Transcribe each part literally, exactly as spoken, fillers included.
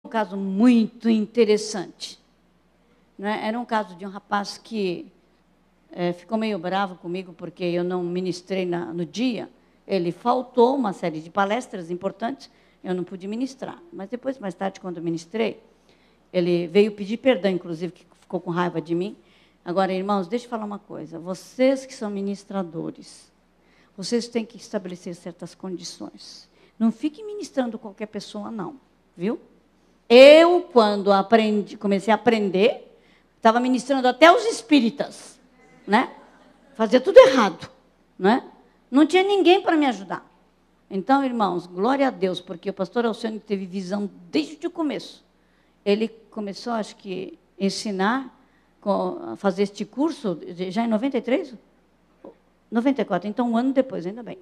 um caso muito interessante. Né? Era um caso de um rapaz que é, ficou meio bravo comigo porque eu não ministrei na, no dia. Ele faltou uma série de palestras importantes, eu não pude ministrar. Mas depois, mais tarde, quando eu ministrei, ele veio pedir perdão, inclusive, que ficou com raiva de mim. Agora, irmãos, deixa eu falar uma coisa. Vocês que são ministradores, vocês têm que estabelecer certas condições. Não fique ministrando qualquer pessoa, não. Viu? Eu, quando aprendi, comecei a aprender, estava ministrando até os espíritas. Né? Fazia tudo errado. Né? Não tinha ninguém para me ajudar. Então, irmãos, glória a Deus, porque o pastor Alcione teve visão desde o começo. Ele começou, acho que, a ensinar, a fazer este curso, já em noventa e três? noventa e quatro, então um ano depois, ainda bem.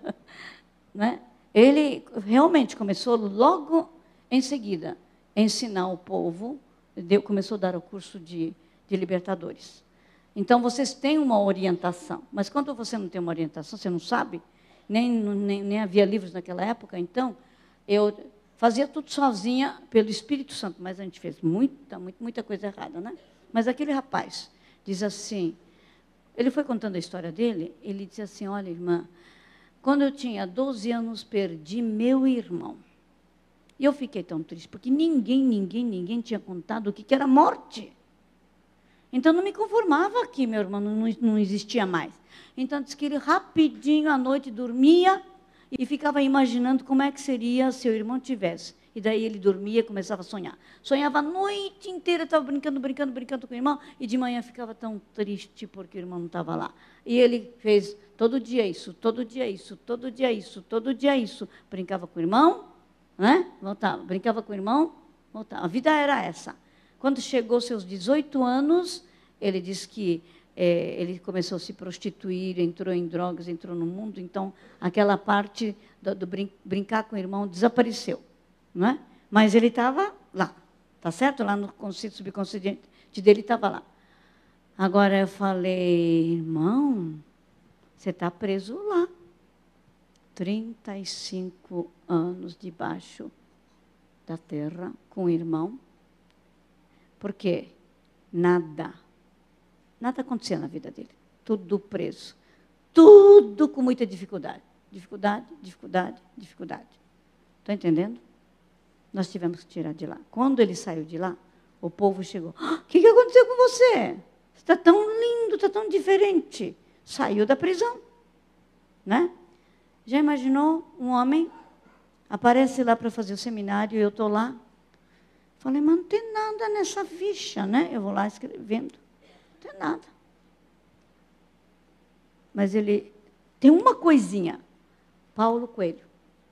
Né? Ele realmente começou logo em seguida a ensinar o povo, deu, começou a dar o curso de, de libertadores. Então, vocês têm uma orientação, mas quando você não tem uma orientação, você não sabe, nem, nem, nem havia livros naquela época, então, eu fazia tudo sozinha pelo Espírito Santo, mas a gente fez muita, muita, muita coisa errada, né? Mas aquele rapaz diz assim, ele foi contando a história dele, ele disse assim, olha, irmã, quando eu tinha doze anos, perdi meu irmão. E eu fiquei tão triste, porque ninguém, ninguém, ninguém tinha contado o que era morte. Então, não me conformava que meu irmão não, não existia mais. Então, disse que ele rapidinho, à noite, dormia e ficava imaginando como é que seria se o irmão tivesse. E daí ele dormia e começava a sonhar. Sonhava a noite inteira, estava brincando, brincando, brincando com o irmão, e de manhã ficava tão triste porque o irmão não estava lá. E ele fez todo dia isso, todo dia isso, todo dia isso, todo dia isso. Brincava com o irmão, né? Voltava. Brincava com o irmão, voltava. A vida era essa. Quando chegou seus dezoito anos, ele disse que é, ele começou a se prostituir, entrou em drogas, entrou no mundo, então aquela parte do, do brin brincar com o irmão desapareceu. Não é? Mas ele estava lá, tá certo? Lá no consciente subconsciente dele estava lá. Agora eu falei, irmão, você está preso lá. trinta e cinco anos debaixo da terra com o irmão. Por quê? Nada. Nada acontecia na vida dele. Tudo preso. Tudo com muita dificuldade. Dificuldade, dificuldade, dificuldade. Estão entendendo? Nós tivemos que tirar de lá. Quando ele saiu de lá, o povo chegou. O ah, que, que aconteceu com você? Você está tão lindo, está tão diferente. Saiu da prisão. Né? Já imaginou um homem aparece lá para fazer o seminário e eu estou lá? Falei, mas não tem nada nessa ficha, né? Eu vou lá escrevendo. Não tem nada. Mas ele tem uma coisinha. Paulo Coelho.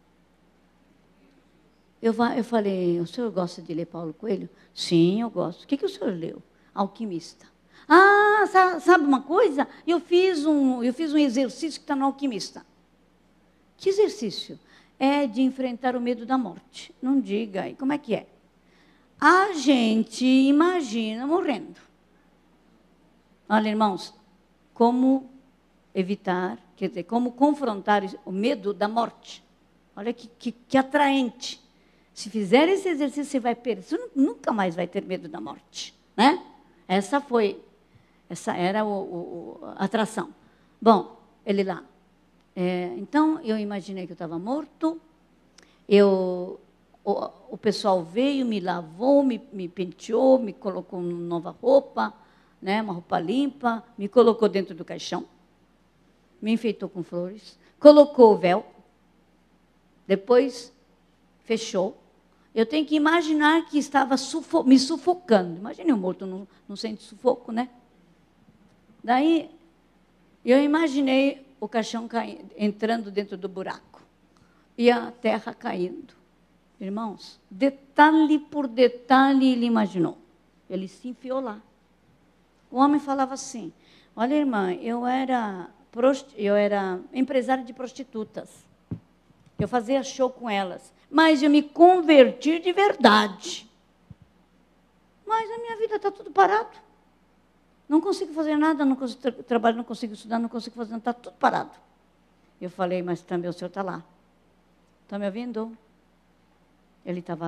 Eu, eu falei, o senhor gosta de ler Paulo Coelho? Sim, eu gosto. O que, que o senhor leu? Alquimista. Ah, sabe uma coisa? Eu fiz um, eu fiz um exercício que está no Alquimista. Que exercício? É de enfrentar o medo da morte. Não diga aí, como é que é? A gente imagina morrendo. Olha, irmãos, como evitar, quer dizer, como confrontar o medo da morte. Olha que, que, que atraente. Se fizer esse exercício, você vai perder. Você nunca mais vai ter medo da morte. Né? Essa foi, essa era o, o, a atração. Bom, ele lá. É, então, eu imaginei que eu estava morto. Eu, o, o pessoal veio, me lavou, me, me penteou, me colocou uma nova roupa, né, uma roupa limpa, me colocou dentro do caixão, me enfeitou com flores, colocou o véu, depois fechou. Eu tenho que imaginar que estava sufo me sufocando. Imagine um morto, não, não sente sufoco, né? Daí, eu imaginei o caixão caindo, entrando dentro do buraco. E a terra caindo. Irmãos, detalhe por detalhe ele imaginou. Ele se enfiou lá. O homem falava assim, olha, irmã, eu era, eu era empresário de prostitutas. Eu fazia show com elas. Mas eu me converti de verdade. Mas a minha vida está tudo parado. Não consigo fazer nada, não consigo tra trabalhar, não consigo estudar, não consigo fazer nada, está tudo parado. Eu falei, mas também o senhor está lá. Está me ouvindo? Ele estava lá,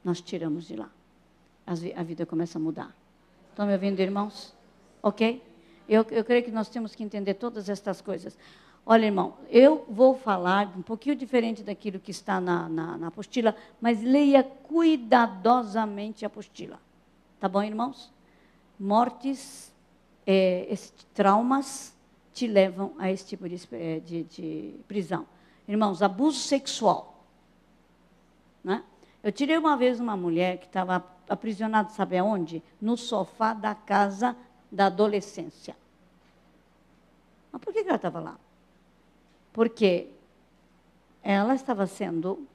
nós tiramos de lá. A vida começa a mudar. Estão me ouvindo, irmãos? Ok? Eu, eu creio que nós temos que entender todas estas coisas. Olha, irmão, eu vou falar um pouquinho diferente daquilo que está na, na, na apostila, mas leia cuidadosamente a apostila. Tá bom, irmãos? Mortes, é, esse, traumas te levam a esse tipo de, de, de prisão. Irmãos, abuso sexual. Né? Eu tirei uma vez uma mulher que estava aprisionada, sabe aonde? No sofá da casa da adolescência. Mas por que ela estava lá? Porque ela estava sendo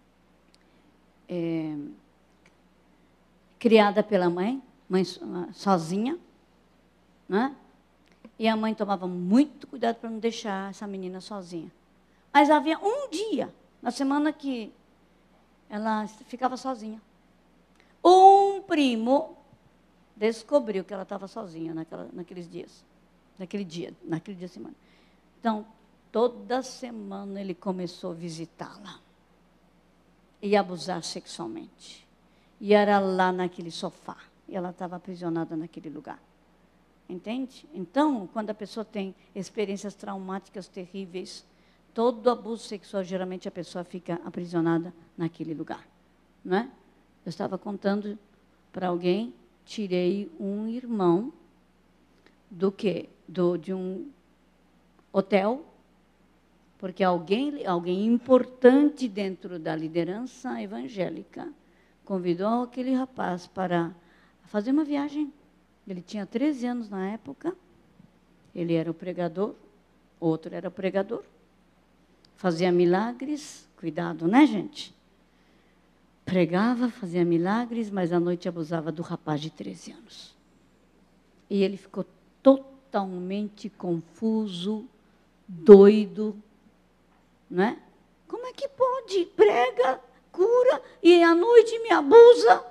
é, criada pela mãe, mãe sozinha, né? E a mãe tomava muito cuidado para não deixar essa menina sozinha. Mas havia um dia, na semana que ela ficava sozinha. Um primo descobriu que ela estava sozinha naquela, naqueles dias. Naquele dia, naquele dia da semana. Então, toda semana ele começou a visitá-la. E abusar sexualmente. E era lá naquele sofá. E ela estava aprisionada naquele lugar. Entende? Então, quando a pessoa tem experiências traumáticas terríveis, todo abuso sexual, geralmente a pessoa fica aprisionada naquele lugar. Não é? Eu estava contando para alguém, tirei um irmão do quê? Do, de um hotel, porque alguém, alguém importante dentro da liderança evangélica convidou aquele rapaz para fazer uma viagem. Ele tinha treze anos na época, ele era o pregador, outro era o pregador, fazia milagres, cuidado, né, gente? Pregava, fazia milagres, mas à noite abusava do rapaz de treze anos. E ele ficou totalmente confuso, doido, né? Como é que pode? Prega, cura, e à noite me abusa?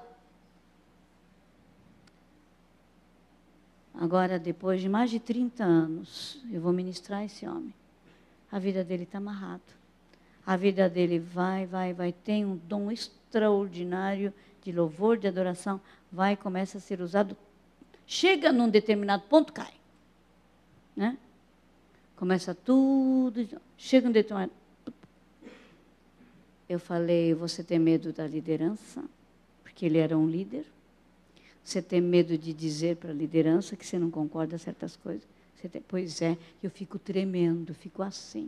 Agora, depois de mais de trinta anos, eu vou ministrar esse homem. A vida dele está amarrada. A vida dele vai, vai, vai. Tem um dom extraordinário de louvor, de adoração. Vai, começa a ser usado. Chega num determinado ponto, cai. Né? Começa tudo. Chega num determinado... Eu falei, você tem medo da liderança? Porque ele era um líder. Você tem medo de dizer para a liderança que você não concorda com certas coisas? Você tem, pois é, eu fico tremendo, fico assim.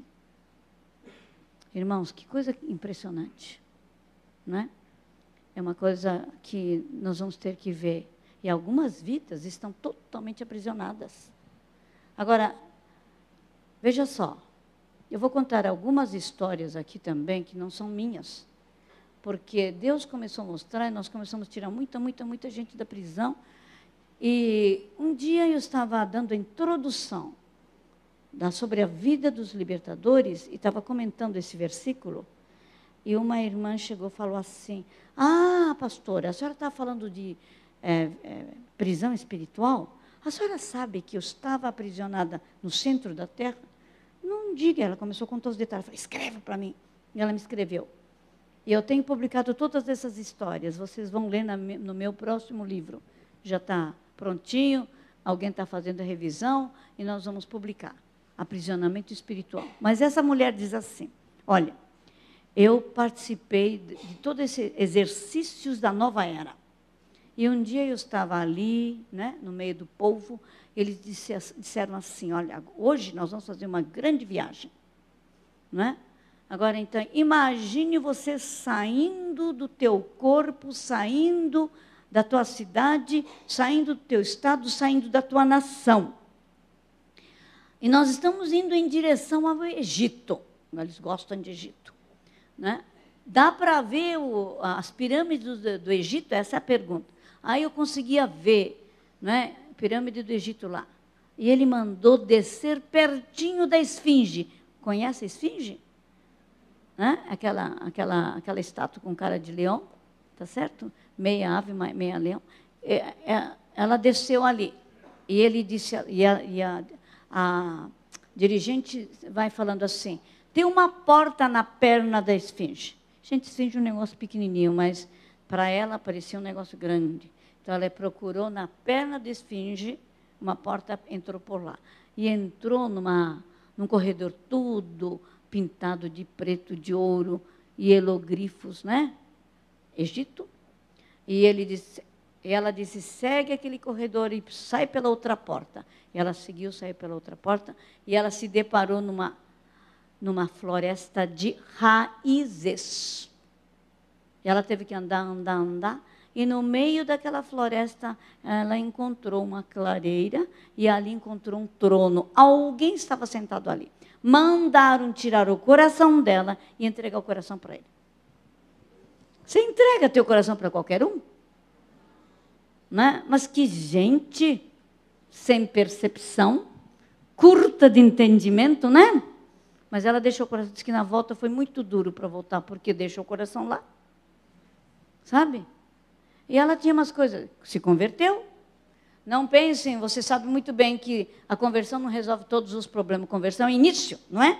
Irmãos, que coisa impressionante. Não é? É uma coisa que nós vamos ter que ver. E algumas vidas estão totalmente aprisionadas. Agora, veja só. Eu vou contar algumas histórias aqui também que não são minhas. Porque Deus começou a mostrar, e nós começamos a tirar muita, muita, muita gente da prisão. E um dia eu estava dando a introdução da, sobre a vida dos libertadores, e estava comentando esse versículo, e uma irmã chegou e falou assim, ah, pastora, a senhora está falando de é, é, prisão espiritual? A senhora sabe que eu estava aprisionada no centro da terra? Não diga, ela começou a contar os detalhes, falei, escreve para mim. E ela me escreveu. E eu tenho publicado todas essas histórias, vocês vão ler na, no meu próximo livro. Já está prontinho, alguém está fazendo a revisão, e nós vamos publicar. Aprisionamento espiritual. Mas essa mulher diz assim, olha, eu participei de, de todos esses exercícios da nova era. E um dia eu estava ali, né, no meio do povo, eles disse, disseram assim, olha, hoje nós vamos fazer uma grande viagem. Não é? Agora, então, imagine você saindo do teu corpo, saindo da tua cidade, saindo do teu estado, saindo da tua nação. E nós estamos indo em direção ao Egito. Eles gostam de Egito. Né? Dá para ver o, as pirâmides do, do Egito? Essa é a pergunta. Aí eu conseguia ver, né, a pirâmide do Egito lá. E ele mandou descer pertinho da esfinge. Conhece a esfinge? Né? Aquela, aquela, aquela estátua com cara de leão, tá certo? Meia ave, meia leão. É, é, ela desceu ali. E ele disse, e a, e a, a dirigente vai falando assim, tem uma porta na perna da esfinge. Gente, esfinge é um negócio pequenininho, mas para ela parecia um negócio grande. Então, ela procurou na perna da esfinge, uma porta entrou por lá. E entrou numa, num corredor tudo pintado de preto, de ouro, e hieroglifos, né? Egito. E, ele disse, e ela disse, segue aquele corredor e sai pela outra porta. E ela seguiu, saiu pela outra porta, e ela se deparou numa, numa floresta de raízes. E ela teve que andar, andar, andar, e no meio daquela floresta, ela encontrou uma clareira, e ali encontrou um trono. Alguém estava sentado ali. Mandaram tirar o coração dela e entregar o coração para ele. Você entrega teu coração para qualquer um? Né? Mas que gente sem percepção, curta de entendimento, né? Mas ela deixou o coração, disse que na volta foi muito duro para voltar, porque deixou o coração lá. Sabe? E ela tinha umas coisas, se converteu. Não pensem, você sabe muito bem que a conversão não resolve todos os problemas. Conversão é início, não é?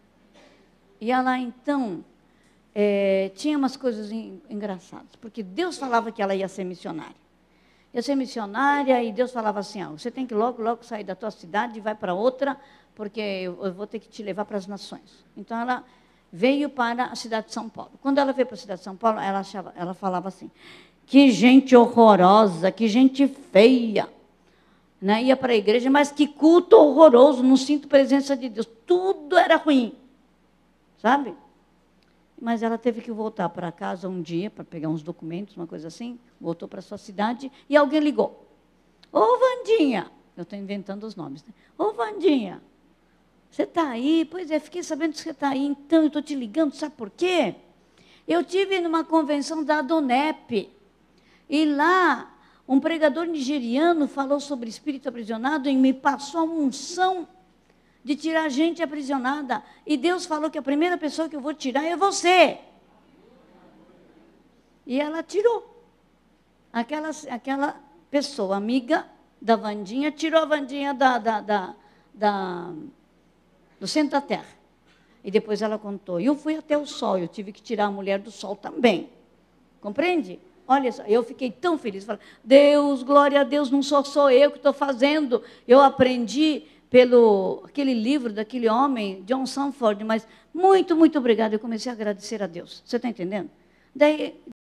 E ela, então, é, tinha umas coisas engraçadas, porque Deus falava que ela ia ser missionária. Ia ser missionária e Deus falava assim, ah, você tem que logo, logo sair da tua cidade e vai para outra, porque eu, eu vou ter que te levar para as nações. Então, ela veio para a cidade de São Paulo. Quando ela veio para a cidade de São Paulo, ela, achava, ela falava assim, que gente horrorosa, que gente feia. Né? Ia para a igreja, mas que culto horroroso, não sinto presença de Deus. Tudo era ruim, sabe? Mas ela teve que voltar para casa um dia, para pegar uns documentos, uma coisa assim, voltou para a sua cidade, e alguém ligou. Ô, Vandinha, eu estou inventando os nomes, né? Ô, Vandinha, você está aí? Pois é, fiquei sabendo que você está aí, então eu estou te ligando, sabe por quê? Eu tive numa convenção da Adonep, e lá um pregador nigeriano falou sobre espírito aprisionado e me passou a unção de tirar gente aprisionada. E Deus falou que a primeira pessoa que eu vou tirar é você. E ela tirou. Aquela, aquela pessoa, amiga da Vandinha, tirou a Vandinha da, da, da, da, do centro da terra. E depois ela contou, eu fui até o sol, eu tive que tirar a mulher do sol também. Compreende? Olha só, eu fiquei tão feliz. Falei, Deus, glória a Deus, não sou só eu que estou fazendo. Eu aprendi pelo aquele livro daquele homem, John Sanford, mas muito, muito obrigada. Eu comecei a agradecer a Deus. Você está entendendo? Daí